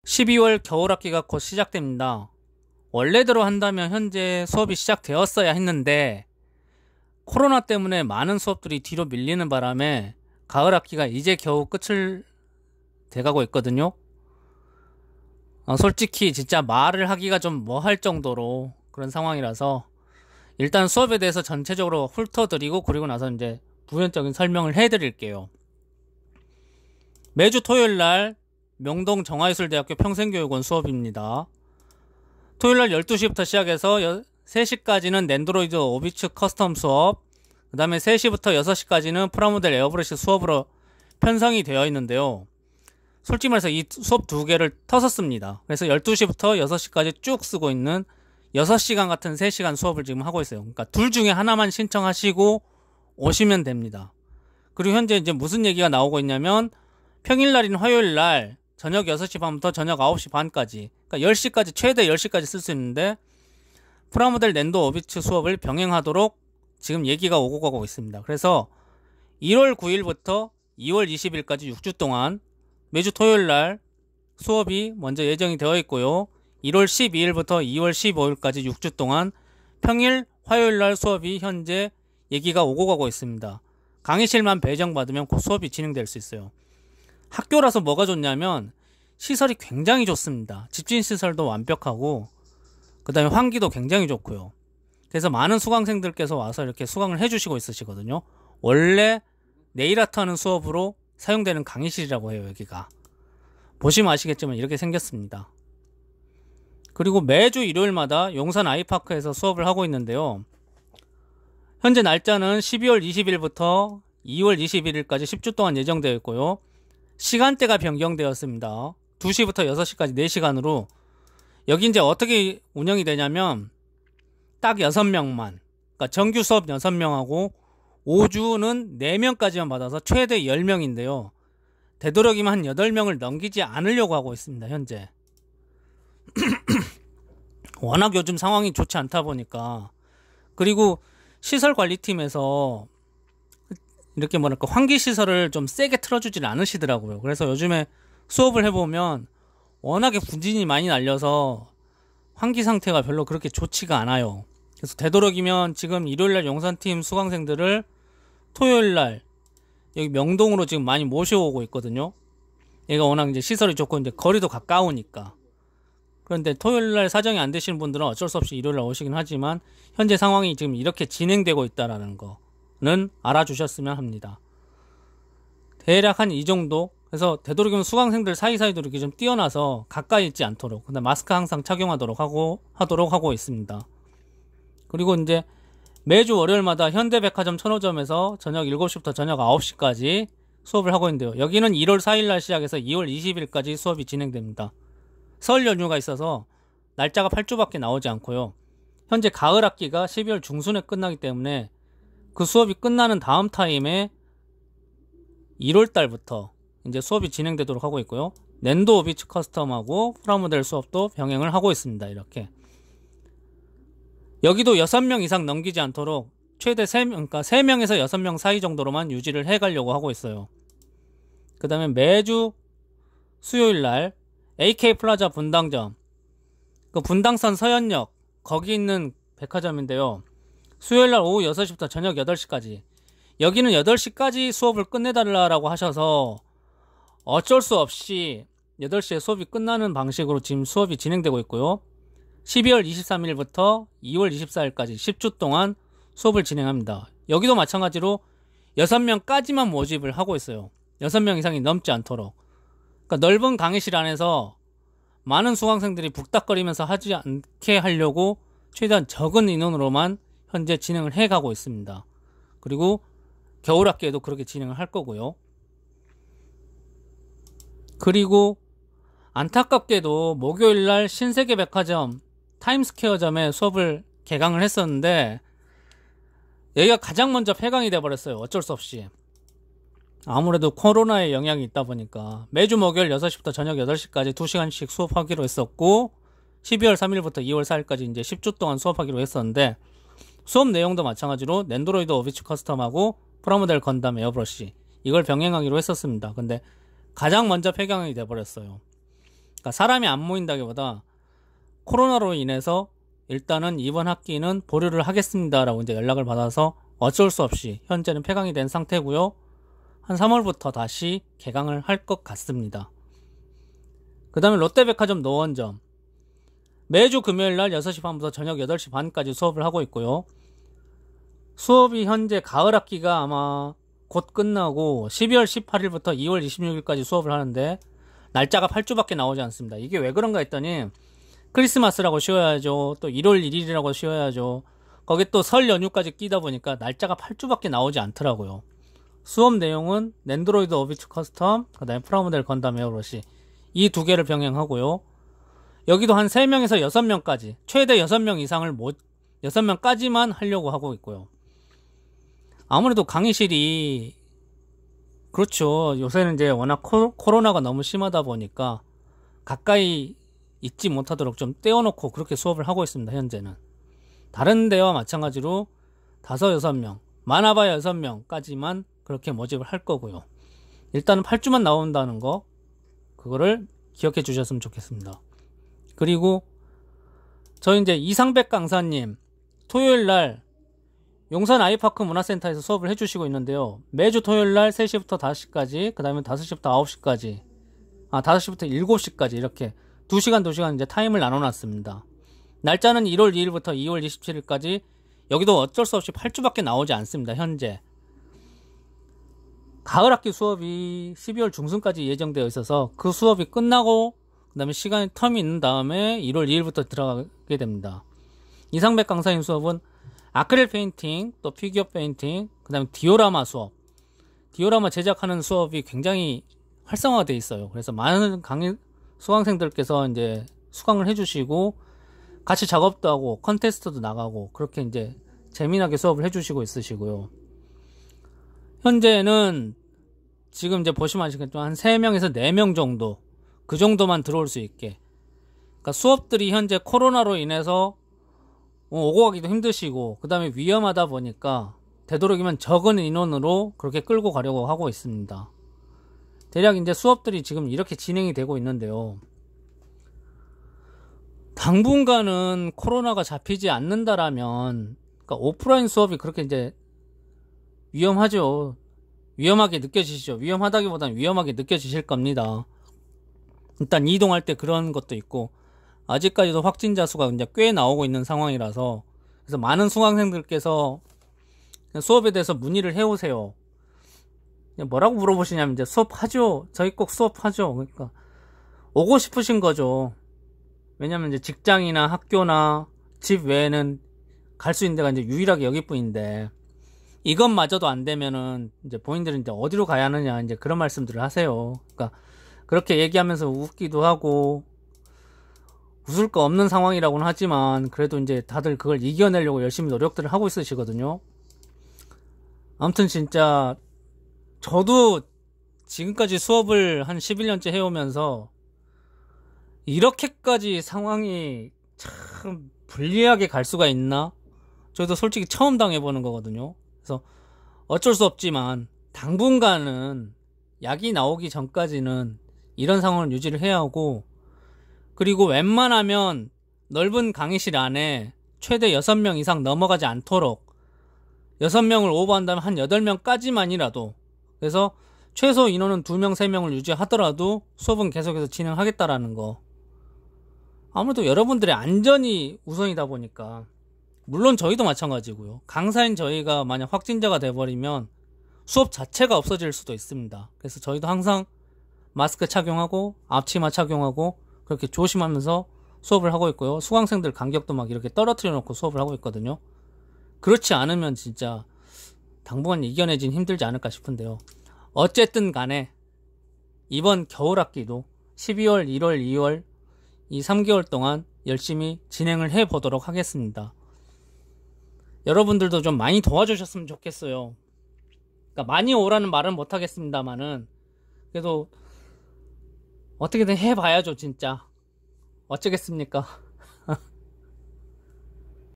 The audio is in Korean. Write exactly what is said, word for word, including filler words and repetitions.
십이월 겨울학기가 곧 시작됩니다. 원래대로 한다면 현재 수업이 시작되었어야 했는데 코로나 때문에 많은 수업들이 뒤로 밀리는 바람에 가을학기가 이제 겨우 끝을 돼가고 있거든요. 어, 솔직히 진짜 말을 하기가 좀 뭐할 정도로 그런 상황이라서 일단 수업에 대해서 전체적으로 훑어드리고 그리고 나서 이제 부연적인 설명을 해드릴게요. 매주 토요일날 명동 정화예술대학교 평생교육원 수업입니다. 토요일날 열두 시부터 시작해서 세 시까지는 낸드로이드 오비츠 커스텀 수업, 그 다음에 세 시부터 여섯 시까지는 프라모델 에어브러시 수업으로 편성이 되어 있는데요. 솔직히 말해서 이 수업 두 개를 터서 씁니다. 그래서 열두 시부터 여섯 시까지 쭉 쓰고 있는 여섯 시간 같은 세 시간 수업을 지금 하고 있어요. 그러니까 둘 중에 하나만 신청하시고 오시면 됩니다. 그리고 현재 이제 무슨 얘기가 나오고 있냐면 평일날인 화요일날 저녁 여섯 시 반부터 저녁 아홉 시 반까지, 그러니까 열 시까지, 최대 열 시까지 쓸 수 있는데 프라모델 낸도 오비츠 수업을 병행하도록 지금 얘기가 오고 가고 있습니다. 그래서 일월 구일부터 이월 이십일까지 육 주 동안 매주 토요일날 수업이 먼저 예정이 되어 있고요. 일월 십이일부터 이월 십오일까지 육 주 동안 평일 화요일날 수업이 현재 얘기가 오고 가고 있습니다. 강의실만 배정받으면 곧 수업이 진행될 수 있어요. 학교라서 뭐가 좋냐면 시설이 굉장히 좋습니다. 집진시설도 완벽하고 그 다음에 환기도 굉장히 좋고요. 그래서 많은 수강생들께서 와서 이렇게 수강을 해주시고 있으시거든요. 원래 네일아트 하는 수업으로 사용되는 강의실이라고 해요. 여기가 보시면 아시겠지만 이렇게 생겼습니다. 그리고 매주 일요일마다 용산 아이파크에서 수업을 하고 있는데요. 현재 날짜는 십이월 이십일부터 이월 이십일일까지 십 주 동안 예정되어 있고요. 시간대가 변경되었습니다. 두 시부터 여섯 시까지 네 시간으로 여기 이제 어떻게 운영이 되냐면 딱 여섯 명만, 그러니까 정규 수업 여섯 명하고 오 주는 네 명까지만 받아서 최대 열 명인데요. 되도록이면 한 여덟 명을 넘기지 않으려고 하고 있습니다. 현재 워낙 요즘 상황이 좋지 않다 보니까. 그리고 시설관리팀에서 이렇게 뭐랄까 환기시설을 좀 세게 틀어주질 않으시더라고요. 그래서 요즘에 수업을 해보면 워낙에 분진이 많이 날려서 환기 상태가 별로 그렇게 좋지가 않아요. 그래서 되도록이면 지금 일요일날 용산팀 수강생들을 토요일날 여기 명동으로 지금 많이 모셔오고 있거든요. 얘가 워낙 이제 시설이 좋고 이제 거리도 가까우니까. 그런데 토요일날 사정이 안 되시는 분들은 어쩔 수 없이 일요일날 오시긴 하지만 현재 상황이 지금 이렇게 진행되고 있다라는 거는 알아주셨으면 합니다. 대략 한 이 정도. 그래서 되도록이면 수강생들 사이사이도 이렇게 좀 뛰어나서 가까이 있지 않도록, 근데 마스크 항상 착용하도록 하고 하도록 하고 있습니다. 그리고 이제 매주 월요일마다 현대백화점 천호점에서 저녁 일곱 시부터 저녁 아홉 시까지 수업을 하고 있는데요. 여기는 일월 사일날 시작해서 이월 이십일까지 수업이 진행됩니다. 설 연휴가 있어서 날짜가 팔 주밖에 나오지 않고요. 현재 가을 학기가 십이월 중순에 끝나기 때문에 그 수업이 끝나는 다음 타임에 일월 달부터 이제 수업이 진행되도록 하고 있고요. 낸도 오비츠 커스텀하고 프라모델 수업도 병행을 하고 있습니다. 이렇게 여기도 여섯 명 이상 넘기지 않도록 최대 세 명, 그러니까 세 명에서 여섯 명 사이 정도로만 유지를 해가려고 하고 있어요. 그 다음에 매주 수요일날 에이케이 플라자 분당점, 그 분당선 서현역 거기 있는 백화점인데요. 수요일날 오후 여섯 시부터 저녁 여덟 시까지, 여기는 여덟 시까지 수업을 끝내달라고 하셔서 어쩔 수 없이 여덟 시에 수업이 끝나는 방식으로 지금 수업이 진행되고 있고요. 십이월 이십삼일부터 이월 이십사일까지 십 주 동안 수업을 진행합니다. 여기도 마찬가지로 여섯 명까지만 모집을 하고 있어요. 여섯 명 이상이 넘지 않도록. 그러니까 넓은 강의실 안에서 많은 수강생들이 북닥거리면서 하지 않게 하려고 최대한 적은 인원으로만 현재 진행을 해가고 있습니다. 그리고 겨울학기에도 그렇게 진행을 할 거고요. 그리고 안타깝게도 목요일날 신세계백화점 타임스퀘어점에 수업을 개강을 했었는데 여기가 가장 먼저 폐강이 돼버렸어요. 어쩔 수 없이. 아무래도 코로나의 영향이 있다 보니까 매주 목요일 여섯 시부터 저녁 여덟 시까지 두 시간씩 수업하기로 했었고, 십이월 삼일부터 이월 사일까지 이제 십 주 동안 수업하기로 했었는데 수업 내용도 마찬가지로 낸드로이드 오비츠 커스텀하고 프라모델 건담 에어브러시 이걸 병행하기로 했었습니다. 근데 가장 먼저 폐강이 돼버렸어요. 그러니까 사람이 안 모인다기보다 코로나로 인해서 일단은 이번 학기는 보류를 하겠습니다 라고 이제 연락을 받아서 어쩔 수 없이 현재는 폐강이 된 상태고요. 한 삼월부터 다시 개강을 할 것 같습니다. 그 다음에 롯데백화점 노원점 매주 금요일날 여섯 시 반부터 저녁 여덟 시 반까지 수업을 하고 있고요. 수업이 현재 가을 학기가 아마 곧 끝나고 십이월 십팔일부터 이월 이십육일까지 수업을 하는데 날짜가 팔 주밖에 나오지 않습니다. 이게 왜 그런가 했더니 크리스마스라고 쉬어야죠. 또 일월 일일이라고 쉬어야죠. 거기 또 설 연휴까지 끼다 보니까 날짜가 팔 주밖에 나오지 않더라고요. 수업 내용은 낸드로이드 오비츠 커스텀, 그 다음에 프라모델 건담 에어로시 이 두 개를 병행하고요. 여기도 한 세 명에서 여섯 명까지 최대 여섯 명 이상을 못 여섯 명까지만 하려고 하고 있고요. 아무래도 강의실이 그렇죠. 요새는 이제 워낙 코, 코로나가 너무 심하다 보니까 가까이 있지 못하도록 좀 떼어놓고 그렇게 수업을 하고 있습니다. 현재는 다른 데와 마찬가지로 다섯 여섯 명 많아봐야 여섯 명까지만 그렇게 모집을 할 거고요. 일단은 팔 주만 나온다는 거 그거를 기억해 주셨으면 좋겠습니다. 그리고 저희 이제 이상백 강사님 토요일날 용산 아이파크 문화센터에서 수업을 해주시고 있는데요. 매주 토요일날 세 시부터 다섯 시까지, 그 다음에 다섯 시부터 아홉 시까지, 아 다섯 시부터 일곱 시까지 이렇게 두 시간 두 시간 이제 타임을 나눠놨습니다. 날짜는 일월 이일부터 이월 이십칠일까지. 여기도 어쩔 수 없이 팔 주밖에 나오지 않습니다. 현재 가을 학기 수업이 십이월 중순까지 예정되어 있어서 그 수업이 끝나고 그 다음에 시간이 텀이 있는 다음에 일월 이일부터 들어가게 됩니다. 이상백 강사님 수업은 아크릴 페인팅, 또 피규어 페인팅, 그 다음에 디오라마 수업, 디오라마 제작하는 수업이 굉장히 활성화가 되어 있어요. 그래서 많은 강의 수강생들께서 이제 수강을 해주시고 같이 작업도 하고 컨테스트도 나가고 그렇게 이제 재미나게 수업을 해주시고 있으시고요. 현재는 지금 이제 보시면 아시겠지만 한 세 명에서 네 명 정도 그 정도만 들어올 수 있게, 그러니까 수업들이 현재 코로나로 인해서 오고 가기도 힘드시고 그 다음에 위험하다 보니까 되도록이면 적은 인원으로 그렇게 끌고 가려고 하고 있습니다. 대략 이제 수업들이 지금 이렇게 진행이 되고 있는데요. 당분간은 코로나가 잡히지 않는다라면, 그러니까 오프라인 수업이 그렇게 이제 위험하죠. 위험하게 느껴지시죠. 위험하다기보다는 위험하게 느껴지실 겁니다. 일단 이동할 때 그런 것도 있고 아직까지도 확진자 수가 이제 꽤 나오고 있는 상황이라서, 그래서 많은 수강생들께서 수업에 대해서 문의를 해오세요. 뭐라고 물어보시냐면 이제 수업하죠. 저희 꼭 수업하죠. 그러니까 오고 싶으신 거죠. 왜냐면 이제 직장이나 학교나 집 외에는 갈 수 있는 데가 이제 유일하게 여기뿐인데 이것마저도 안 되면은 이제 본인들은 이제 어디로 가야 하느냐 이제 그런 말씀들을 하세요. 그러니까 그렇게 얘기하면서 웃기도 하고 웃을 거 없는 상황이라고는 하지만 그래도 이제 다들 그걸 이겨내려고 열심히 노력들을 하고 있으시거든요. 아무튼 진짜 저도 지금까지 수업을 한 십일 년째 해오면서 이렇게까지 상황이 참 불리하게 갈 수가 있나? 저도 솔직히 처음 당해보는 거거든요. 그래서 어쩔 수 없지만 당분간은 약이 나오기 전까지는 이런 상황을 유지를 해야 하고, 그리고 웬만하면 넓은 강의실 안에 최대 여섯 명 이상 넘어가지 않도록 여섯 명을 오버한다면 한 여덟 명까지만이라도, 그래서 최소 인원은 두 명, 세 명을 유지하더라도 수업은 계속해서 진행하겠다라는 거. 아무래도 여러분들의 안전이 우선이다 보니까, 물론 저희도 마찬가지고요. 강사인 저희가 만약 확진자가 돼버리면 수업 자체가 없어질 수도 있습니다. 그래서 저희도 항상 마스크 착용하고 앞치마 착용하고 그렇게 조심하면서 수업을 하고 있고요. 수강생들 간격도 막 이렇게 떨어뜨려 놓고 수업을 하고 있거든요. 그렇지 않으면 진짜 당분간 이겨내긴 힘들지 않을까 싶은데요. 어쨌든 간에 이번 겨울학기도 십이월, 일월, 이월 이 삼 개월 동안 열심히 진행을 해 보도록 하겠습니다. 여러분들도 좀 많이 도와주셨으면 좋겠어요. 그러니까 많이 오라는 말은 못하겠습니다만은 그래도 어떻게든 해봐야죠. 진짜 어쩌겠습니까?